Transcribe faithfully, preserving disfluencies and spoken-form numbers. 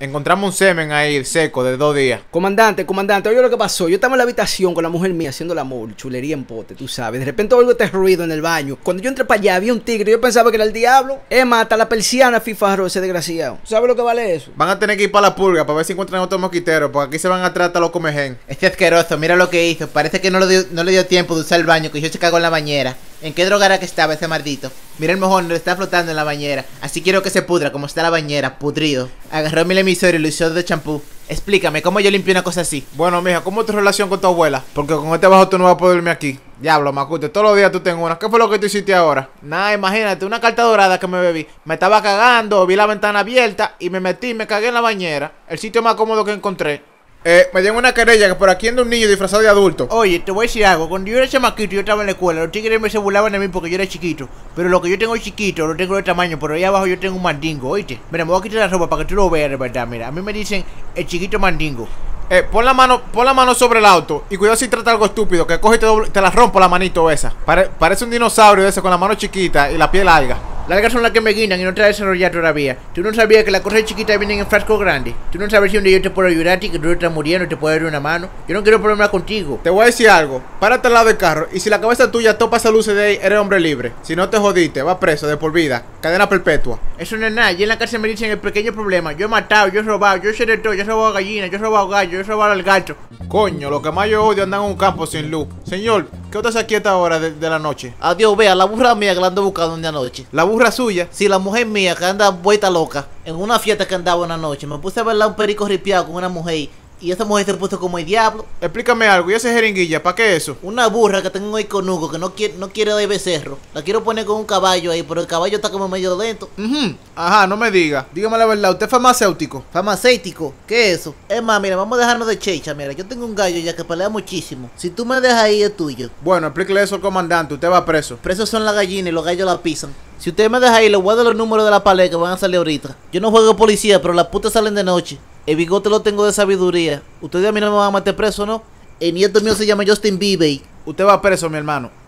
Encontramos un semen ahí seco de dos días. Comandante, comandante, oye lo que pasó. Yo estaba en la habitación con la mujer mía haciendo el amor, chulería en pote, tú sabes. De repente oigo este ruido en el baño. Cuando yo entré para allá había un tigre. Yo pensaba que era el diablo. Es más, hasta la persiana fifarro ese desgraciado. ¿Sabes lo que vale eso? Van a tener que ir para la pulga para ver si encuentran otro mosquitero, porque aquí se van a tratar los comején. Este asqueroso, mira lo que hizo. Parece que no, lo dio, no le dio tiempo de usar el baño, que yo se cagó en la bañera. ¿En qué droga era que estaba ese maldito? Mira el mojón, lo está flotando en la bañera. Así quiero que se pudra, como está la bañera, pudrido. Agarró mi emisor y lo hizo de champú. Explícame, ¿cómo yo limpio una cosa así? Bueno, mija, ¿cómo es tu relación con tu abuela? Porque con este bajo tú no vas a poder dormir aquí. Diablo, Macute, todos los días tú tengo una. ¿Qué fue lo que tú hiciste ahora? Nada, imagínate, una carta dorada que me bebí. Me estaba cagando, vi la ventana abierta y me metí y me cagué en la bañera. El sitio más cómodo que encontré. Eh, me llegó una querella que por aquí anda un niño disfrazado de adulto. Oye, te voy a decir algo. Cuando yo era chamaquito, yo estaba en la escuela. Los tigres me se burlaban de mí porque yo era chiquito. Pero lo que yo tengo es chiquito, lo tengo de tamaño. Pero ahí abajo yo tengo un mandingo, oíste. Mira, me voy a quitar la ropa para que tú lo veas de verdad. Mira, a mí me dicen el chiquito mandingo. Eh, pon la mano, pon la mano sobre el auto y cuidado si trata algo estúpido, que coge y te, doble, te la rompo la manito esa. Pare, parece un dinosaurio ese con la mano chiquita y la piel larga. Largas son las que me guindan y no te las desarrollar todavía. Tú no sabías que las cosas chiquitas vienen en frasco grande. Tú no sabes si un día yo te puedo ayudar a ti, que tú estás muriendo y te puedo dar una mano. Yo no quiero problemas contigo. Te voy a decir algo, párate al lado del carro y si la cabeza tuya topa esa luz de ahí, eres hombre libre. Si no te jodiste, vas preso de por vida, cadena perpetua. Eso no es nada, y en la cárcel me dicen el pequeño problema. Yo he matado, yo he robado, yo he hecho de todo, yo he robado gallinas, yo he robado gallo, yo he robado al gato. Coño, lo que más yo odio andar en un campo sin luz. Señor, ¿qué usted hace aquí a esta hora de, de la noche? Adiós, vea, la burra mía que la ando buscando una noche. ¿La burra suya? Sí, la mujer mía que anda vuelta loca. En una fiesta que andaba una noche, me puse a verla un perico ripiado con una mujer. Y esa mujer se puso como el diablo. Explícame algo, ¿y esa jeringuilla? ¿Para qué eso? Una burra que tengo ahí con Hugo, que no quiere, no quiere dar becerro. La quiero poner con un caballo ahí, pero el caballo está como medio lento. Uh-huh. Ajá, no me diga. Dígame la verdad, ¿usted es farmacéutico? ¿Farmacéutico? ¿Qué es eso? Es más, mira, vamos a dejarnos de checha, mira. Yo tengo un gallo ya que pelea muchísimo. Si tú me dejas ahí, es tuyo. Bueno, explíquele eso al comandante, usted va preso. Presos son las gallinas y los gallos la pisan. Si usted me deja ahí, le voy a dar los números de la pared que van a salir ahorita. Yo no juego policía, pero las putas salen de noche. El bigote lo tengo de sabiduría. Ustedes a mí no me van a meter preso, ¿no? El nieto mío se llama Justin Bieber. Usted va preso, mi hermano.